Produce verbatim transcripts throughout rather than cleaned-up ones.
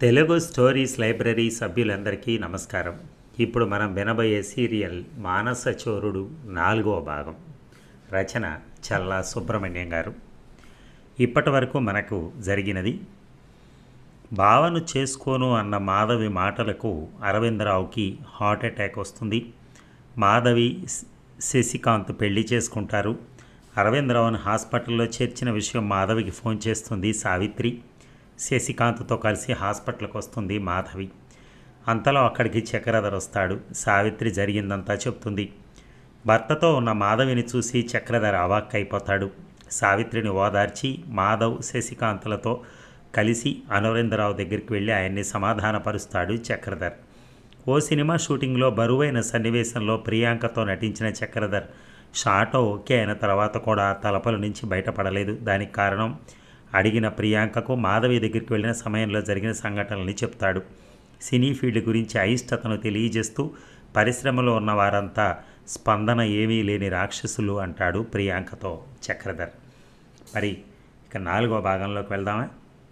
Telugu stories library సభ్యులందరికీ నమస్కారం. ఇప్పుడు మనం వినబోయే సీరియల్ మానస చోరుడు నాలుగో భాగం. రచన చల్లా సుబ్రహ్మణ్యం గారు. ఇప్పటి వరకు మనకు జరిగినది, భావను చేసుకోను అన్న మాధవి మాటలకు అరవిందరావుకి హార్ట్ అటాక్ వస్తుంది. మాధవి శశికాంత్ పెళ్లి చేసుకుంటారు. అరవిందరావుని హాస్పిటల్లో చేర్చిన విషయం మాధవికి ఫోన్ చేస్తుంది సావిత్రి. శశికాంత్తో కలిసి హాస్పిటల్కి వస్తుంది మాధవి. అంతలో అక్కడికి చక్రధర్ వస్తాడు. సావిత్రి జరిగిందంతా చెప్తుంది. భర్తతో ఉన్న మాధవిని చూసి చక్రధర్ అవాక్కైపోతాడు. సావిత్రిని ఓదార్చి మాధవ్ శశికాంత్లతో కలిసి అరవిందరావు దగ్గరికి వెళ్ళి ఆయన్ని సమాధానపరుస్తాడు చక్రధర్. ఓ సినిమా షూటింగ్లో బరువైన సన్నివేశంలో ప్రియాంకతో నటించిన చక్రధర్ షాట్ ఓకే అయిన తర్వాత కూడా తలపల నుంచి బయటపడలేదు. దానికి కారణం, అడిగిన ప్రియాంకకు మాధవి దగ్గరికి వెళ్ళిన సమయంలో జరిగిన సంఘటనల్ని చెప్తాడు. సినీ ఫీల్డ్ గురించి అయిష్టతను తెలియజేస్తూ పరిశ్రమలో ఉన్న వారంతా స్పందన ఏమీ లేని రాక్షసులు అంటాడు ప్రియాంకతో చక్రధర్. మరి ఇక నాలుగో భాగంలోకి వెళ్దామా?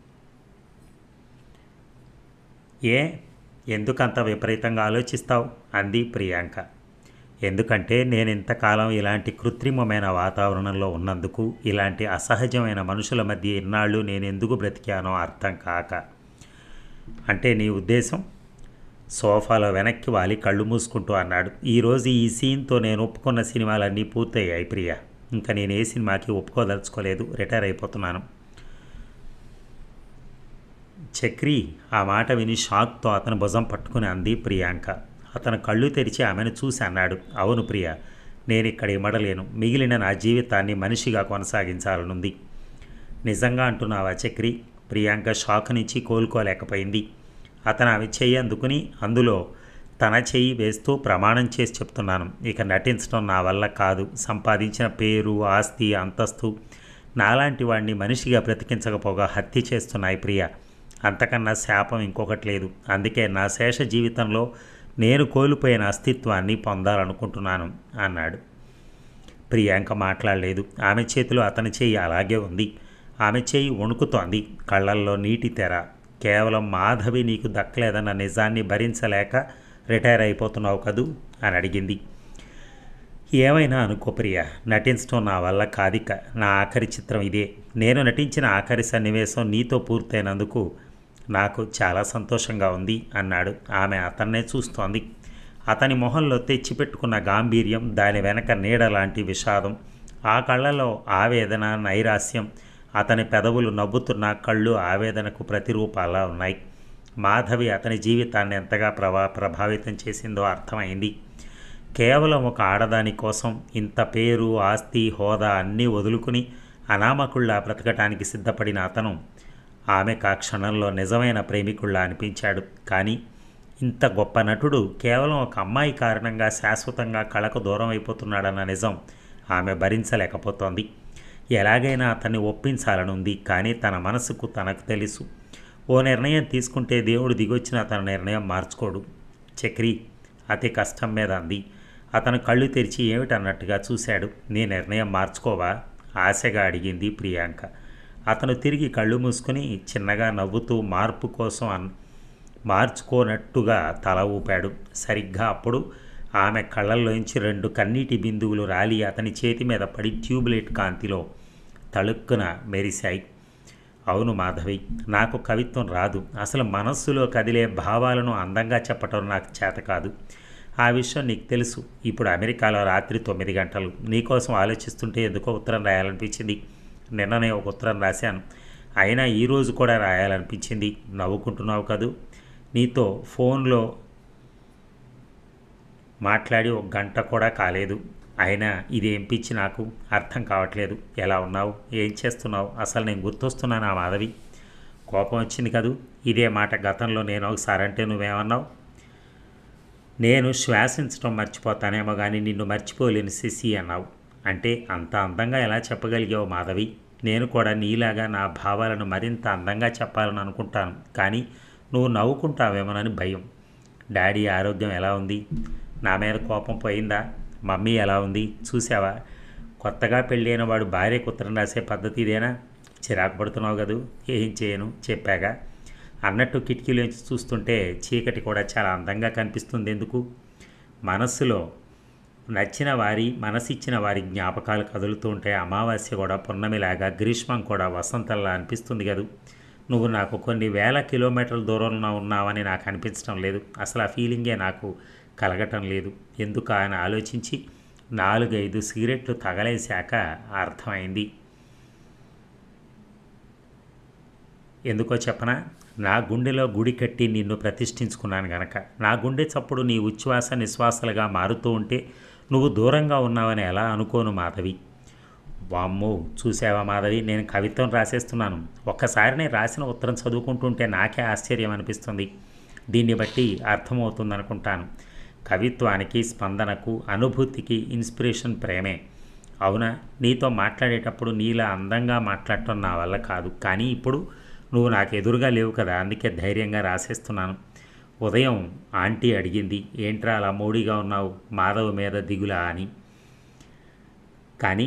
ఏ ఎందుకంత విపరీతంగా ఆలోచిస్తావు అంది ప్రియాంక. ఎందుకంటే నేను ఇంతకాలం ఇలాంటి కృత్రిమమైన వాతావరణంలో ఉన్నందుకు, ఇలాంటి అసహజమైన మనుషుల మధ్య ఇన్నాళ్ళు నేను ఎందుకు బ్రతికానో అర్థం కాక. అంటే నీ ఉద్దేశం? సోఫాలో వెనక్కి వాలి కళ్ళు మూసుకుంటూ అన్నాడు. ఈరోజు ఈ సీన్తో నేను ఒప్పుకున్న సినిమాలన్నీ పూర్తయ్యాయి ప్రియ. ఇంకా నేను ఏ సినిమాకి ఒప్పుకోదలుచుకోలేదు. రిటైర్ అయిపోతున్నాను. చక్రి ఆ మాట విని షాక్తో అతను భుజం పట్టుకుని అంది ప్రియాంక. అతను కళ్ళు తెరిచి ఆమెను చూసి అన్నాడు. అవును ప్రియ, నేను ఇక్కడ ఇమడలేను. మిగిలిన నా జీవితాన్ని మనిషిగా కొనసాగించాలనుంది. నిజంగా అంటున్నావా చక్రి? ప్రియాంక షాక్ నుంచి కోలుకోలేకపోయింది. అతను ఆమె చెయ్యి అందుకుని అందులో తన చెయ్యి వేస్తూ ప్రమాణం చేసి చెప్తున్నాను, ఇక నటించడం నా వల్ల కాదు. సంపాదించిన పేరు, ఆస్తి, అంతస్తు నాలాంటి వాడిని మనిషిగా బ్రతికించకపోగా హత్య చేస్తున్నాయి ప్రియ. అంతకన్నా శాపం ఇంకొకటి లేదు. అందుకే నా శేష జీవితంలో నేను కోల్పోయిన అస్తిత్వాన్ని పొందాలనుకుంటున్నాను అన్నాడు. ప్రియాంక మాట్లాడలేదు. ఆమె చేతిలో అతని చేయి అలాగే ఉంది. ఆమె చేయి వణుకుతోంది. కళ్ళల్లో నీటి తెర. కేవలం మాధవి నీకు దక్కలేదన్న నిజాన్ని భరించలేక రిటైర్ అయిపోతున్నావు కదూ అని అడిగింది. ఏమైనా అనుకో ప్రియ, నటించడం నా వల్ల కాదిక. నా ఆఖరి చిత్రం ఇదే. నేను నటించిన ఆఖరి సన్నివేశం నీతో పూర్తయినందుకు నాకు చాలా సంతోషంగా ఉంది అన్నాడు. ఆమె అతన్నే చూస్తోంది. అతని మొహంలో తెచ్చిపెట్టుకున్న గాంభీర్యం, దాని వెనక నీడ లాంటి విషాదం, ఆ కళ్ళలో ఆవేదన, నైరాస్యం, అతని పెదవులు నవ్వుతున్న కళ్ళు ఆవేదనకు ప్రతిరూపాలా ఉన్నాయి. మాధవి అతని జీవితాన్ని ఎంతగా ప్రభా ప్రభావితం చేసిందో అర్థమైంది. కేవలం ఒక ఆడదాని కోసం ఇంత పేరు, ఆస్తి, హోదా అన్నీ వదులుకుని అనామకుళ్ళా బ్రతకటానికి సిద్ధపడిన అతను ఆమెకు ఆ క్షణంలో నిజమైన ప్రేమికుళ్ళా అనిపించాడు. కానీ ఇంత గొప్ప నటుడు కేవలం ఒక అమ్మాయి కారణంగా శాశ్వతంగా కళకు దూరం అయిపోతున్నాడన్న నిజం ఆమె భరించలేకపోతోంది. ఎలాగైనా అతన్ని ఒప్పించాలనుంది. కానీ తన మనసుకు తనకు తెలుసు, ఓ నిర్ణయం తీసుకుంటే దేవుడు దిగొచ్చిన తన నిర్ణయం మార్చుకోడు. చక్రి అతి కష్టం మీద అంది. అతను కళ్ళు తెరిచి ఏమిటన్నట్టుగా చూశాడు. నీ నిర్ణయం మార్చుకోవా ఆశగా అడిగింది ప్రియాంక. అతను తిరిగి కళ్ళు మూసుకుని చిన్నగా నవ్వుతూ మార్పు కోసం అన్ మార్చుకోనట్టుగా తల ఊపాడు. సరిగ్గా అప్పుడు ఆమె కళ్ళల్లోంచి రెండు కన్నీటి బిందువులు రాలి అతని చేతి మీద పడి ట్యూబ్లైట్ కాంతిలో తళుక్కున మెరిశాయి. అవును మాధవి, నాకు కవిత్వం రాదు. అసలు మనస్సులో కదిలే భావాలను అందంగా చెప్పటం నాకు చేత కాదు. ఆ విషయం నీకు తెలుసు. ఇప్పుడు అమెరికాలో రాత్రి తొమ్మిది గంటలు. నీకోసం ఆలోచిస్తుంటే ఎందుకో ఉత్తరం రాయాలనిపించింది. నిన్ననే ఒక ఉత్తరం రాశాను. అయినా ఈరోజు కూడా రాయాలనిపించింది. నవ్వుకుంటున్నావు కదూ? నీతో ఫోన్లో మాట్లాడి ఒక గంట కూడా కాలేదు. అయినా ఇదేం పిచ్చి నాకు అర్థం కావట్లేదు. ఎలా ఉన్నావు? ఏం చేస్తున్నావు? అసలు నేను గుర్తొస్తున్నానా మాధవి? కోపం వచ్చింది కదూ? ఇదే మాట గతంలో నేను ఒకసారి అంటే నువ్వేమన్నావు? నేను శ్వాసించడం మర్చిపోతానేమో కానీ నిన్ను మర్చిపోలేని శశి అన్నావు. అంటే అంత అందంగా ఎలా చెప్పగలిగావు మాధవి? నేను కూడా నీలాగా నా భావాలను మరింత అందంగా చెప్పాలని అనుకుంటాను. కానీ నువ్వు నవ్వుకుంటావేమోనని భయం. డాడీ ఆరోగ్యం ఎలా ఉంది? నా మీద కోపం పోయిందా? మమ్మీ ఎలా ఉంది? చూసావా? కొత్తగా పెళ్ళైన వాడు భార్యకు ఉత్తరం రాసే పద్ధతి ఇదేనా? చిరాకు పడుతున్నావు కదూ? ఏం చేయను చెప్పాగా. అన్నట్టు కిటికీలోంచి చూస్తుంటే చీకటి కూడా చాలా అందంగా కనిపిస్తుంది. ఎందుకు? మనస్సులో నచ్చిన వారి మనసిచ్చిన వారి జ్ఞాపకాలు కదులుతూ ఉంటే అమావాస్య కూడా పున్నమిలాగా, గ్రీష్మం కూడా వసంతంలా అనిపిస్తుంది కదూ. నువ్వు నాకు కొన్ని వేల కిలోమీటర్ల దూరంలో ఉన్నావని నాకు అనిపించడం లేదు. అసలు ఆ ఫీలింగే నాకు కలగటం లేదు. ఎందుకు అని ఆలోచించి నాలుగైదు సిగరెట్లు తగలేశాక అర్థమైంది. ఎందుకో చెప్పనా? నా గుండెలో గుడి కట్టి నిన్ను ప్రతిష్ఠించుకున్నాను గనక. నా గుండె చప్పుడు నీ ఉచ్ఛ్వాస నిశ్వాసలుగా మారుతూ ఉంటే నువ్వు దూరంగా ఉన్నావని ఎలా అనుకోను మాధవి. వామ్మో, చూసావా మాధవి, నేను కవిత్వం రాసేస్తున్నాను. ఒక్కసారి నేను రాసిన ఉత్తరం చదువుకుంటుంటే నాకే ఆశ్చర్యం అనిపిస్తుంది. దీన్ని బట్టి అర్థమవుతుంది అనుకుంటాను. కవిత్వానికి, స్పందనకు, అనుభూతికి ఇన్స్పిరేషన్ ప్రేమే. అవునా? నీతో మాట్లాడేటప్పుడు నీలా అందంగా మాట్లాడటం నా వల్ల కాదు. కానీ ఇప్పుడు నువ్వు నాకు ఎదురుగా లేవు కదా, అందుకే ధైర్యంగా రాసేస్తున్నాను. ఉదయం ఆంటీ అడిగింది, ఏంట్రా అలా మోడీగా ఉన్నావు, మాధవ్ మీద దిగులా అని. కానీ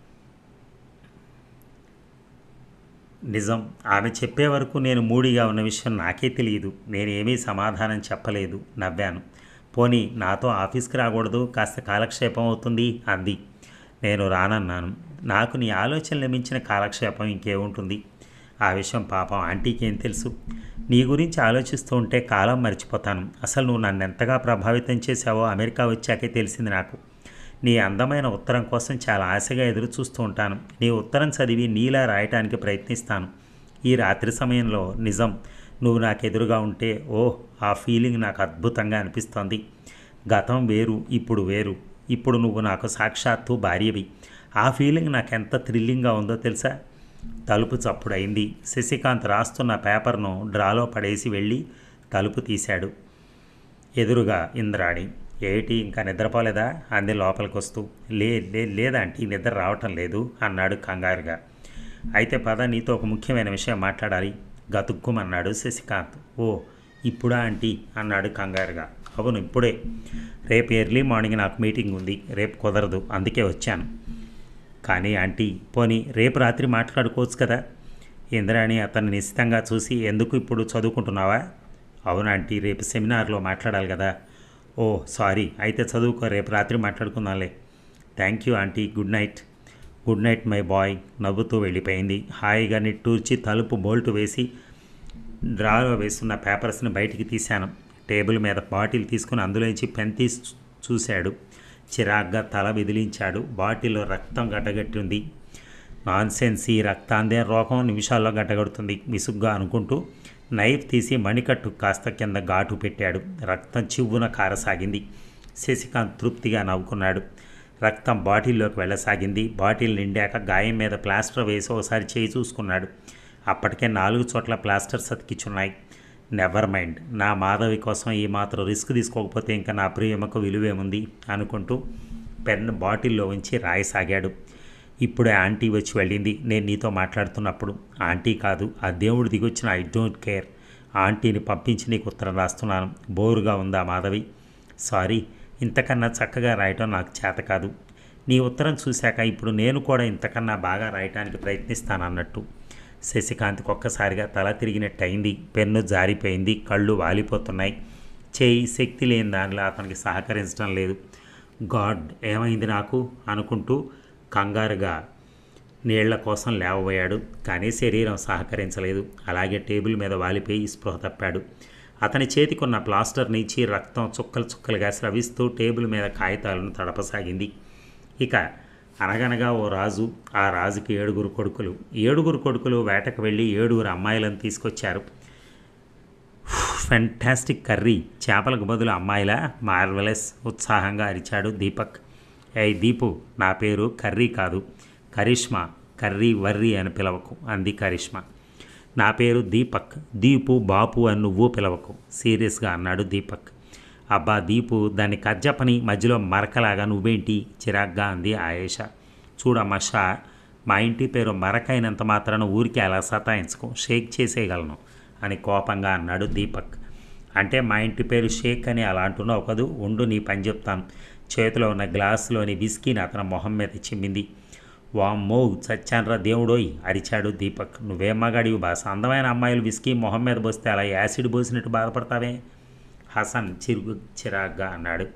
నిజం, ఆమె చెప్పే వరకు నేను మూడీగా ఉన్న విషయం నాకే తెలియదు. నేనేమీ సమాధానం చెప్పలేదు, నవ్వాను. పోనీ నాతో ఆఫీస్కి రాకూడదు, కాస్త కాలక్షేపం అవుతుంది అంది. నేను రానన్నాను. నాకు నీ ఆలోచనలు మించిన కాలక్షేపం ఇంకేముంటుంది? ఆ విషయం పాపం ఆంటీకి ఏం తెలుసు? నీ గురించి ఆలోచిస్తూ ఉంటే కాలం మర్చిపోతాను. అసలు నువ్వు నన్ను ఎంతగా ప్రభావితం చేశావో అమెరికా వచ్చాకే తెలిసింది నాకు. నీ అందమైన ఉత్తరం కోసం చాలా ఆశగా ఎదురు చూస్తూ ఉంటాను. నీ ఉత్తరం చదివి నీలా రాయటానికి ప్రయత్నిస్తాను. ఈ రాత్రి సమయంలో నిజం, నువ్వు నాకు ఎదురుగా ఉంటే ఓహ్, ఆ ఫీలింగ్ నాకు అద్భుతంగా అనిపిస్తోంది. గతం వేరు, ఇప్పుడు వేరు. ఇప్పుడు నువ్వు నాకు సాక్షాత్తు భార్యవి. ఆ ఫీలింగ్ నాకు ఎంత థ్రిల్లింగ్గా ఉందో తెలుసా? తలుపు చప్పుడైంది. శశికాంత్ రాస్తున్న పేపర్ను డ్రాలో పడేసి వెళ్ళి తలుపు తీశాడు. ఎదురుగా ఇంద్రాణి. ఏటి, ఇంకా నిద్రపోలేదా అంది లోపలికి వస్తూ. లే లే లేదంటీ, నిద్ర రావటం లేదు అన్నాడు కంగారుగా. అయితే పద, నీతో ఒక ముఖ్యమైన విషయం మాట్లాడాలి గతుక్కుమన్నాడు శశికాంత్. ఓ, ఇప్పుడా ఆంటీ అన్నాడు కంగారుగా. అవును, ఇప్పుడే. రేపు ఎర్లీ మార్నింగ్ నాకు మీటింగ్ ఉంది. రేపు కుదరదు, అందుకే వచ్చాను. కానీ ఆంటీ, పోనీ రేపు రాత్రి మాట్లాడుకోవచ్చు కదా. ఇంద్రాణి అతన్ని నిశ్చితంగా చూసి, ఎందుకు ఇప్పుడు చదువుకుంటున్నావా? అవును ఆంటీ, రేపు సెమినార్లో మాట్లాడాలి కదా. ఓ సారీ, అయితే చదువుకో, రేపు రాత్రి మాట్లాడుకుందాంలే. Thank you aunty, good night. Good night my boy. నవ్వుతూ వెళ్ళిపోయింది. హాయిగా నిట్టూర్చి తలుపు బోల్టు వేసి డ్రాలో వేస్తున్న పేపర్స్ని బయటికి తీశాను. టేబుల్ మీద బాటిల్ తీసుకుని అందులోంచి పెన్ తీసి చూశాడు. చిరాగ్గా తల విదిలించాడు. బాటిల్లో రక్తం గడ్డగట్టింది. నాన్సెన్స్, ఈ రక్తాందే రోగం నిమిషాల్లో గడ్డగడుతుంది విసుగ్గా అనుకుంటూ నైఫ్ తీసి మణికట్టు కాస్త కింద ఘాటు పెట్టాడు. రక్తం చివ్వున కారసాగింది. శశికాంత్ తృప్తిగా నవ్వుకున్నాడు. రక్తం బాటిల్లోకి వెళ్ళసాగింది. బాటిల్ నిండాక గాయం మీద ప్లాస్టర్ వేసి ఒకసారి చేయి చూసుకున్నాడు. అప్పటికే నాలుగు చోట్ల ప్లాస్టర్స్ అతికిచ్చున్నాయి. నెవర్ మైండ్, నా మాధవి కోసం ఈ మాత్రం రిస్క్ తీసుకోకపోతే ఇంకా నా ప్రియమకు విలువేముంది అనుకుంటూ పెన్ బాటిల్లో ఉంచి రాయసాగాడు. ఇప్పుడే ఆంటీ వచ్చి వెళ్ళింది నేను నీతో మాట్లాడుతున్నప్పుడు. ఆంటీ కాదు, ఆ దేవుడు దిగొచ్చిన ఐ డోంట్ కేర్. ఆంటీని పంపించి నీకు ఉత్తరం రాస్తున్నాను. బోరుగా ఉందా మాధవి? సారీ, ఇంతకన్నా చక్కగా రాయటం నాకు చేత కాదు. నీ ఉత్తరం చూశాక ఇప్పుడు నేను కూడా ఇంతకన్నా బాగా రాయటానికి ప్రయత్నిస్తానన్నట్టు. శశికాంత్కి ఒక్కసారిగా తల తిరిగినట్టు అయింది. పెన్ను జారిపోయింది. కళ్ళు వాలిపోతున్నాయి. చేయి శక్తి లేని దానిలో అతనికి సహకరించడం లేదు. గాడ్, ఏమైంది నాకు అనుకుంటూ కంగారుగా నీళ్ల కోసం లేవబోయాడు. కానీ శరీరం సహకరించలేదు. అలాగే టేబుల్ మీద వాలిపోయి స్పృహ తప్పాడు. అతని చేతికున్న ప్లాస్టర్ నుంచి రక్తం చుక్కలు చుక్కలుగా స్రవిస్తూ టేబుల్ మీద కాగితాలను తడపసాగింది. ఇక అనగనగా ఓ రాజు, ఆ రాజుకి ఏడుగురు కొడుకులు. ఏడుగురు కొడుకులు వేటకు వెళ్ళి ఏడుగురు అమ్మాయిలను తీసుకొచ్చారు. ఫెంటాస్టిక్ కర్రీ, చేపలకు బదులు అమ్మాయిలా, మార్వెలస్ ఉత్సాహంగా అరిచాడు దీపక్. ఏయ్ దీపు, నా పేరు కర్రీ కాదు, కరిష్మా. కర్రీ వర్రీ అని పిలవకు అంది కరిష్మా. నా పేరు దీపక్. దీపు బాపు అని నువ్వు పిలవకు సీరియస్గా అన్నాడు దీపక్. అబ్బా దీపు, దాన్ని కజ్జపని మధ్యలో మరకలాగా నువ్వేంటి చిరాగ్గా అంది ఆయేష. చూడమ్మా షా, మా ఇంటి పేరు మరకైనంత మాత్రాన ఊరికి అలా సతాయించుకో, షేక్ చేసేయగలను అని కోపంగా అన్నాడు దీపక్. అంటే మా ఇంటి పేరు షేక్ అని అలా అంటున్నావు కదూ, ఉండు నీ పని చెప్తాను. చేతిలో ఉన్న గ్లాసులోని విస్కీని అతని మొహం మీద చిమ్మింది. వామ్మో చచ్చాన్రా దేవుడోయ్ అరిచాడు దీపక్. నువ్వేం మగాడివి బాస్, అందమైన అమ్మాయిలు విస్కీ మొహం మీద పోస్తే అలా యాసిడ్ పోసినట్టు బాధపడతావే? హసన్ చిరుగు చిరాగ్గా అన్నాడు.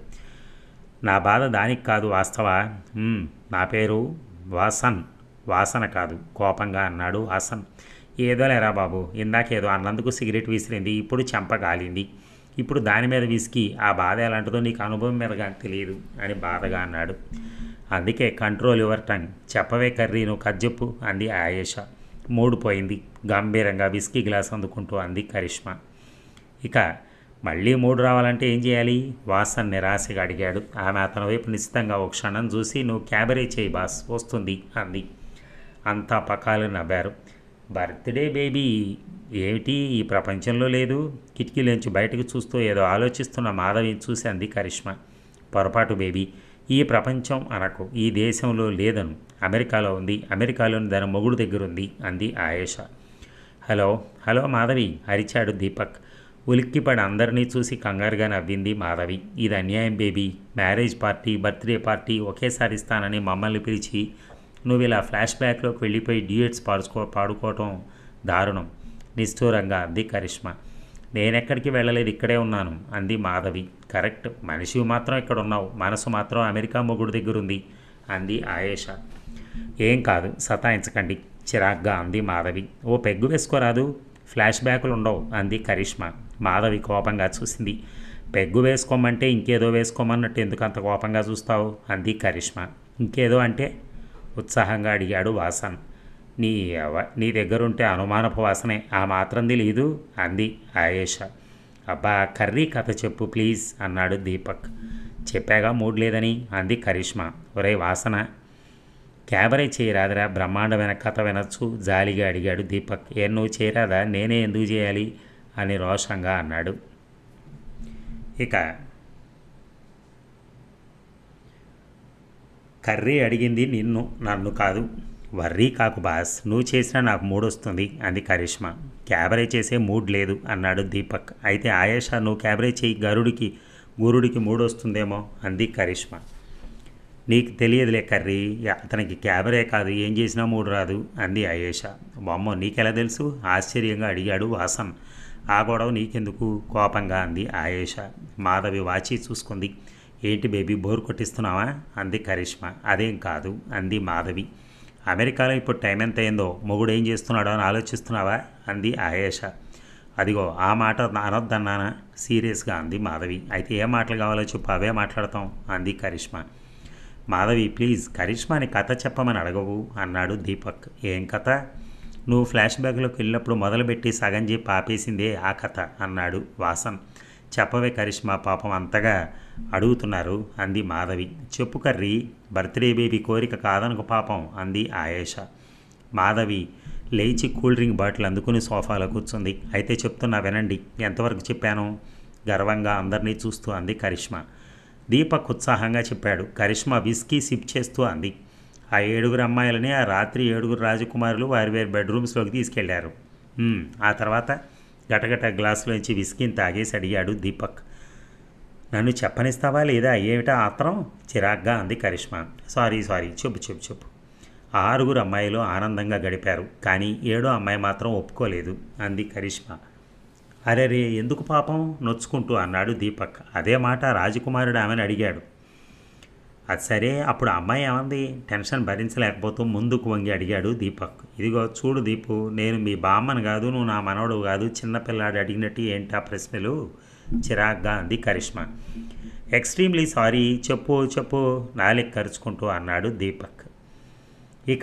నా బాధ దానికి కాదు వాస్తవా. "మ్మ్, నా పేరు వాసన్, వాసన కాదు" కోపంగా అన్నాడు హసన్. ఏదో లేరా బాబు, ఇందాకేదో అన్నందుకు సిగరెట్ విసిరింది, ఇప్పుడు చెంప కాలింది, ఇప్పుడు దాని మీద విసికి ఆ బాధ ఎలాంటిదో నీకు అనుభవం మీదగా తెలియదు అని బాధగా అన్నాడు. అందుకే కంట్రోల్ యువర్ టంగ్, చెప్పవే కర్రీ, నువ్వు కజ్జెప్పు అంది ఆయేషా. మూడు పోయింది గంభీరంగా విస్కీ గ్లాస్ అందుకుంటూ అంది కరిష్మా. ఇక మళ్ళీ మూడు రావాలంటే ఏం చేయాలి? వాసన్ నిరాశగా అడిగాడు. ఆమె అతని వైపు నిశ్చితంగా ఒక క్షణం చూసి, నువ్వు క్యాబరే చేయి బాస్, వస్తుంది అంది. అంతా పకాలు నవ్వారు. బర్త్డే బేబీ ఏమిటి ఈ ప్రపంచంలో లేదు? కిటికీలోంచి బయటకు చూస్తూ ఏదో ఆలోచిస్తున్న మాధవిని చూసి అంది కరిష్మా. పొరపాటు బేబీ, ఈ ప్రపంచం అనకు, ఈ దేశంలో లేదను, అమెరికాలో ఉంది, అమెరికాలోని దాని మొగుడు దగ్గర ఉంది అంది ఆయేషా. హలో హలో మాధవి అరిచాడు దీపక్. ఉలిక్కిపడి అందరినీ చూసి కంగారుగా నవ్వింది మాధవి. ఇది అన్యాయం baby, marriage party birthday party ఒకేసారి ఇస్తానని మమ్మల్ని పిలిచి నువ్వు ఇలా ఫ్లాష్ బ్యాక్లోకి వెళ్ళిపోయి డ్యూయట్స్ పాడుకో పాడుకోవటం దారుణం, నిష్ఠూరంగా అంది కరిష్మా. నేనెక్కడికి వెళ్ళలేదు, ఇక్కడే ఉన్నాను అంది మాధవి. కరెక్ట్, మనిషివి మాత్రం ఇక్కడ ఉన్నావు, మనసు మాత్రం అమెరికా మొగుడు దగ్గరుంది అంది ఆయేషా. ఏం కాదు సతాయించకండి చిరాగ్గా అంది మాధవి. ఓ పెగ్గు వేసుకోరాదు, ఫ్లాష్ బ్యాకులు ఉండవు అంది కరిష్మా. మాధవి కోపంగా చూసింది. పెగ్గు వేసుకోమంటే ఇంకేదో వేసుకోమన్నట్టు ఎందుకు అంత కోపంగా చూస్తావు అంది కరిష్మా. ఇంకేదో అంటే ఉత్సాహంగా అడిగాడు వాసన్. నీ నీ దగ్గరుంటే అనుమానపు వాసనే, ఆ మాత్రం తెలీదు అంది ఆయేషా. అబ్బా కర్రీ కథ చెప్పు ప్లీజ్ అన్నాడు దీపక్. చెప్పాగా మూడ్ లేదని అంది కరిష్మా. ఒరే వాసన, క్యాబరే చేయరాదరా, బ్రహ్మాండమైన కథ వినొచ్చు జాలిగా అడిగాడు దీపక్. ఏ నువ్వు చేయరాదా, నేనే ఎందుకు చేయాలి అని రోషంగా అన్నాడు. ఇక కర్రీ అడిగింది నిన్ను, నన్ను కాదు. వర్రీ కాకు బాస్, నువ్వు చేసినా నాకు మూడ్ వస్తుంది అంది కరిష్మా. క్యాబరే చేసే మూడ్ లేదు అన్నాడు దీపక్. అయితే ఆయేషా నువ్వు క్యాబరే చేయి, గరుడికి గురుడికి మూడ్ వస్తుందేమో అంది కరిష్మా. నీకు తెలియదులే కర్రీ, అతనికి క్యాబరే కాదు ఏం చేసినా మూడు రాదు అంది ఆయేషా. బొమ్మ నీకెలా తెలుసు ఆశ్చర్యంగా అడిగాడు వాసన్. ఆ గొడవ నీకెందుకు కోపంగా అంది ఆయేషా. మాధవి వాచి చూసుకుంది. ఏంటి బేబీ బోర్ కొట్టిస్తున్నావా అంది కరిష్మా. అదేం కాదు అంది మాధవి. అమెరికాలో ఇప్పుడు టైం ఎంత అయిందో, మొగుడు ఏం చేస్తున్నాడో అని ఆలోచిస్తున్నావా అంది ఆయేషా. అదిగో ఆ మాట అనొద్దన్నానా సీరియస్గా అంది మాధవి. అయితే ఏ మాటలు కావాలో చెప్పు, అవే మాట్లాడతాం అంది కరిష్మా. మాధవి ప్లీజ్ కరిష్మాని కథ చెప్పమని అడగవు అన్నాడు దీపక్. ఏం కథ? నువ్వు ఫ్లాష్ బ్యాక్లోకి వెళ్ళినప్పుడు మొదలుపెట్టి సగం చెప్పి ఆపేసిందే ఆ కథ అన్నాడు వాసన్. చెప్పవే కరిష్మా, పాపం అంతగా అడుగుతున్నారు అంది మాధవి. చెప్పు కర్రీ, బర్త్డే బేబీ కోరిక కాదనుకు పాపం అంది ఆయేషా. మాధవి లేచి కూల్ డ్రింక్ బాటిల్ అందుకుని సోఫాలో కూర్చుంది. అయితే చెప్తున్నా వినండి, ఎంతవరకు చెప్పాను గర్వంగా అందరినీ చూస్తూ అంది కరిష్మా. దీపక్ ఉత్సాహంగా చెప్పాడు. కరిష్మా విస్కీ సిప్ చేస్తూ అంది. ఆ ఏడుగురు అమ్మాయిలని ఆ రాత్రి ఏడుగురు రాజకుమారులు వారి వేరు బెడ్రూమ్స్లోకి తీసుకెళ్లారు. ఆ తర్వాత గటగట గ్లాసులోంచి విస్కీని తాగేసి అడిగాడు దీపక్. నన్ను చెప్పనిస్తావా లేదా, ఏమిటా ఆత్రం చిరాగ్గా అంది కరిష్మా. సారీ సారీ చెప్పు చెప్పు చెప్పు. ఆరుగురు అమ్మాయిలు ఆనందంగా గడిపారు, కానీ ఏడో అమ్మాయి మాత్రం ఒప్పుకోలేదు అంది కరిష్మా. అరే రే ఎందుకు పాపం నొచ్చుకుంటూ అన్నాడు దీపక్. అదే మాట రాజకుమారుడు ఆమెను అడిగాడు. అది సరే, అప్పుడు అమ్మాయి ఏమంది? టెన్షన్ భరించలేకపోతూ ముందుకు వంగి అడిగాడు దీపక్. ఇదిగో చూడు దీపు, నేను మీ బామ్మను కాదు, నువ్వు నా మనవడు కాదు, చిన్నపిల్లాడు అడిగినట్టు ఏంటా ప్రశ్నలు చిరాగ్గా అంది కరిష్మా. ఎక్స్ట్రీమ్లీ సారీ, చెప్పు చెప్పు నాలిక కరుచుకుంటూ అన్నాడు దీపక్. ఇక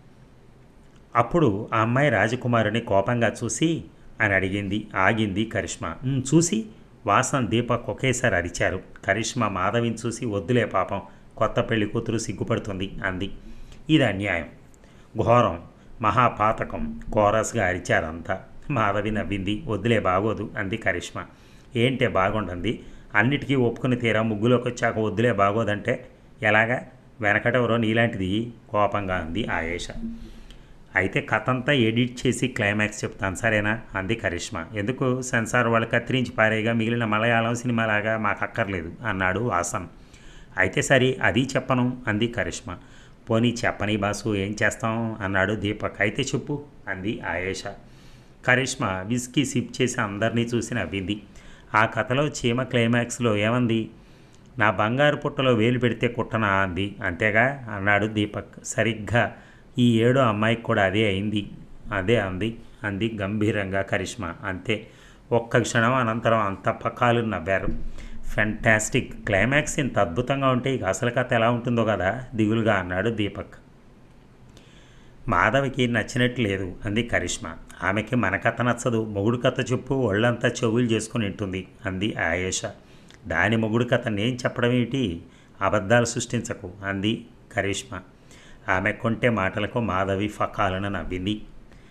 అప్పుడు ఆ అమ్మాయి రాజకుమారుని కోపంగా చూసి అని అడిగింది. ఆగింది కరిష్మా. చూసి వాసన్ దీపక్ ఒకేసారి అరిచారు. కరిష్మా మాధవిని చూసి వద్దులే పాపం, కొత్త పెళ్లి కూతురు సిగ్గుపడుతుంది అంది. ఇది అన్యాయం, ఘోరం, మహాపాతకం కోరస్గా అరిచారంతా. మాధవి నవ్వింది. వద్దులే బాగోదు అంది కరిష్మా. ఏంటే బాగుంటుంది, అన్నిటికీ ఒప్పుకుని తీరా ముగ్గులోకి వచ్చాక వద్దులే బాగోదంటే ఎలాగా, వెనకటెవరో నీలాంటిది కోపంగా అంది ఆయేషా. అయితే కథంతా ఎడిట్ చేసి క్లైమాక్స్ చెప్తాను సరేనా అంది కరిష్మా. ఎందుకు, సెన్సార్ వాళ్ళు కత్తిరించి పారేగా, మిగిలిన మలయాళం సినిమాలాగా మాకు అక్కర్లేదు అన్నాడు వాసన్. అయితే సరే అది చెప్పను అంది కరిష్మా. పోనీ చెప్పని బాసు, ఏం చేస్తాం అన్నాడు దీపక్. అయితే చెప్పు అంది ఆయేష. కరిష్మా విస్కీ సిప్ చేసి అందరినీ చూసి నవ్వింది. ఆ కథలో చీమ క్లైమాక్స్లో ఏమంది? నా బంగారు పుట్టలో వేలు పెడితే కుట్టనా అంది. అంతేగా అన్నాడు దీపక్. సరిగ్గా ఈ ఏడో అమ్మాయికి కూడా అదే అయింది, అదే అంది అంది గంభీరంగా కరిష్మా. అంతే. ఒక్క క్షణం అనంతరం అంత పకాలు నవ్వారు. ఫెంటాస్టిక్. క్లైమాక్స్ ఇంత అద్భుతంగా ఉంటే ఇక అసలు కథ ఎలా ఉంటుందో కదా దిగులుగా అన్నాడు దీపక్. మాధవికి నచ్చినట్టు లేదు అంది కరిష్మా. ఆమెకి మన కథ నచ్చదు, మొగుడు కథ చెప్పు, ఒళ్ళంతా చెవులు చేసుకుని ఉంటుంది అంది ఆయేష. దాని మొగుడు కథ నేను చెప్పడం ఏమిటి? అబద్ధాలు సృష్టించకు అంది కరిష్మా. ఆమె కొంటే మాటలకు మాధవి ఫకాలను నవ్వింది.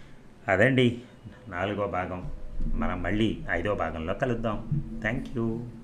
అదండి నాలుగో భాగం. మనం మళ్ళీ ఐదో భాగంలో కలుద్దాం. Thank you.